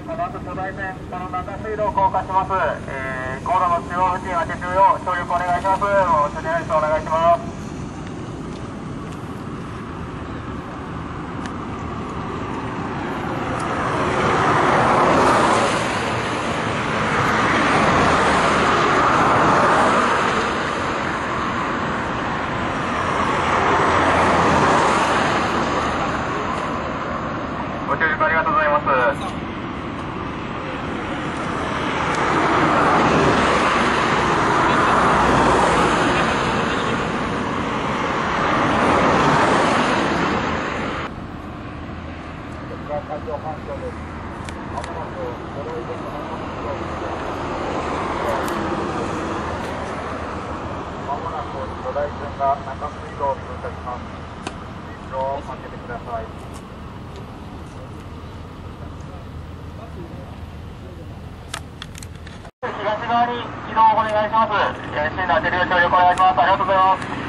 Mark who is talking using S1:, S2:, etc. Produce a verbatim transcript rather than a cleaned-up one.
S1: この後巨大船、この中水路を降下します。えー、航路の中央付近当て中央、協力お願いします。お手配お願いします。ご協力ありがとうございます。まもなく巨大船が中水路を通過します。水路を開けてください。東側に移動をお願いします。進路当てるよう協力お願いします。ありがとうございます。